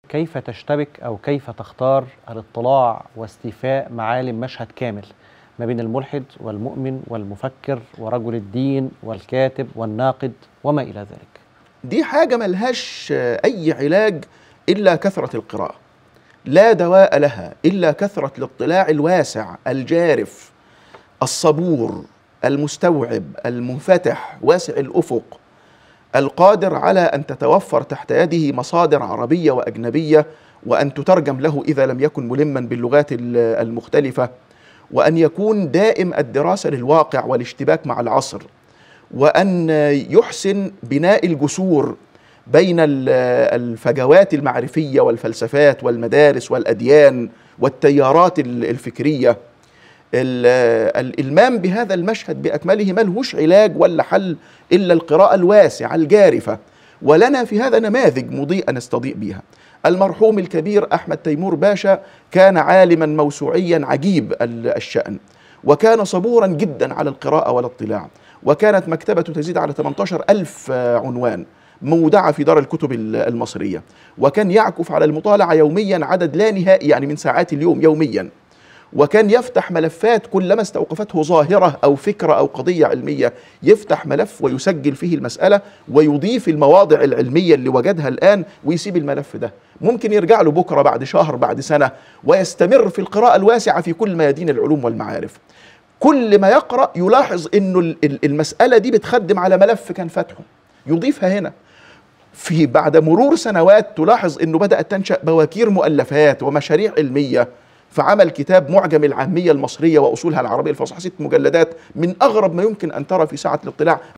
كيف تشتبك أو كيف تختار الاطلاع واستيفاء معالم مشهد كامل ما بين الملحد والمؤمن والمفكر ورجل الدين والكاتب والناقد وما إلى ذلك؟ دي حاجة ملهاش أي علاج إلا كثرة القراءة، لا دواء لها إلا كثرة الاطلاع الواسع الجارف الصبور المستوعب المنفتح واسع الأفق، القادر على أن تتوفر تحت يده مصادر عربية وأجنبية وأن تترجم له إذا لم يكن ملما باللغات المختلفة، وأن يكون دائم الدراسة للواقع والاشتباك مع العصر، وأن يحسن بناء الجسور بين الفجوات المعرفية والفلسفات والمدارس والأديان والتيارات الفكرية. الإلمام بهذا المشهد بأكمله ملهوش علاج ولا حل إلا القراءة الواسعة الجارفة، ولنا في هذا نماذج مضيئة نستضيء بها. المرحوم الكبير أحمد تيمور باشا كان عالما موسوعيا عجيب الشأن، وكان صبورا جدا على القراءة والاطلاع، وكانت مكتبته تزيد على 18,000 عنوان مودعة في دار الكتب المصرية، وكان يعكف على المطالعة يوميا عدد لا نهائي يعني من ساعات اليوم يوميا، وكان يفتح ملفات كلما استوقفته ظاهرة أو فكرة أو قضية علمية يفتح ملف ويسجل فيه المسألة ويضيف المواضع العلمية اللي وجدها الآن ويسيب الملف ده، ممكن يرجع له بكرة بعد شهر بعد سنة ويستمر في القراءة الواسعة في كل ميادين العلوم والمعارف. كل ما يقرأ يلاحظ أنه المسألة دي بتخدم على ملف كان فاتحه يضيفها هنا. في بعد مرور سنوات تلاحظ أنه بدأت تنشأ بواكير مؤلفات ومشاريع علمية، فعمل كتاب معجم العامية المصرية وأصولها العربية الفصحى 6 مجلدات من أغرب ما يمكن أن ترى في ساعة الاطلاع.